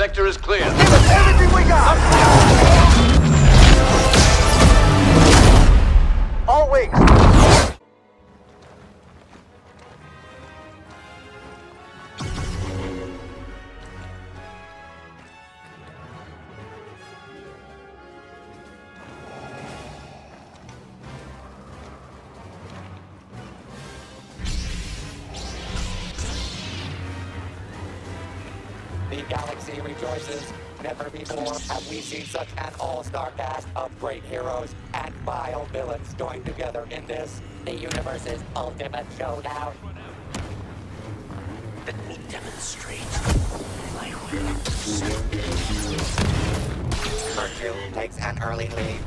sector is clear. Give us everything we got! All wings. The galaxy rejoices. Never before have we seen such an all-star cast of great heroes and vile villains joined together in this, the universe's ultimate showdown. Let me demonstrate my will. Virtue takes an early lead.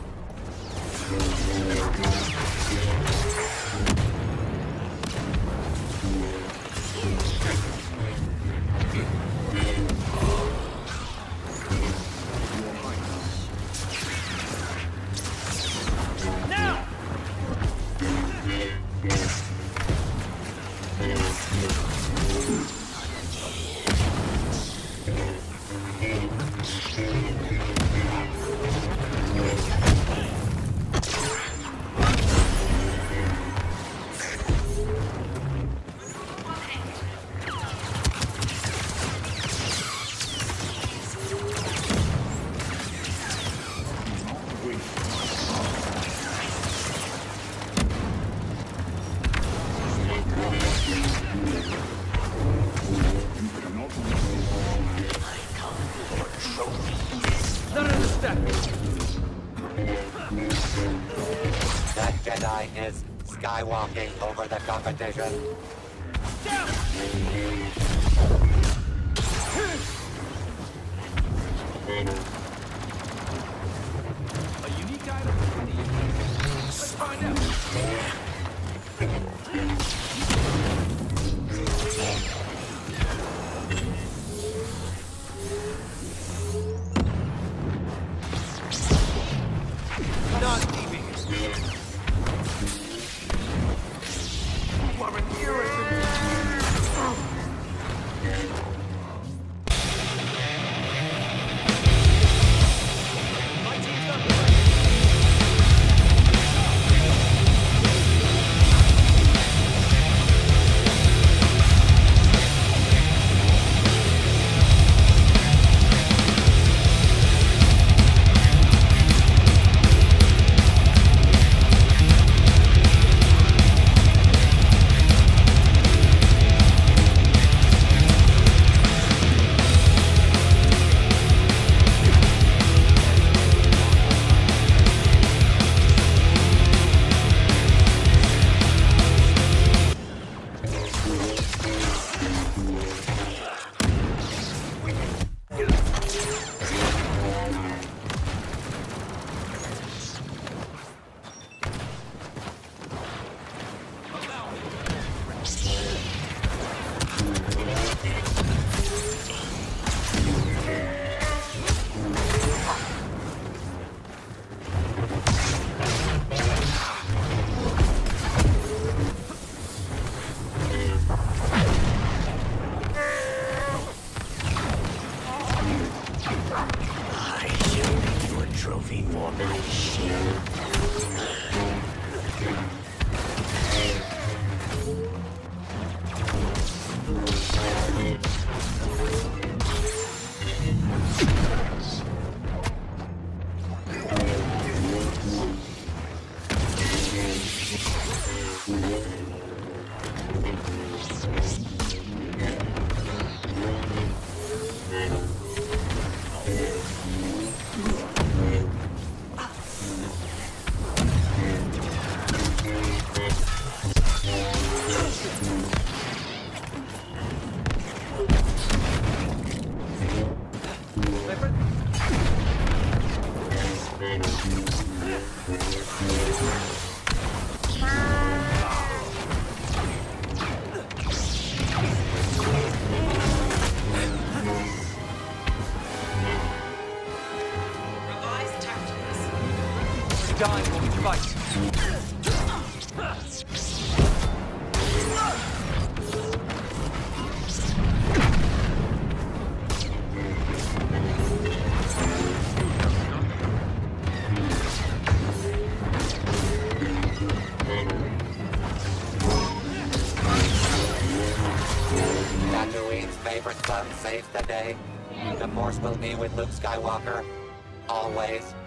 That Jedi is skywalking over the competition. A unique item? Let's find out. Not leaving. You are an irritant. My team's not ready. Trophy for my shield. Dying while we fight. say, the Force will be with Luke Skywalker, always.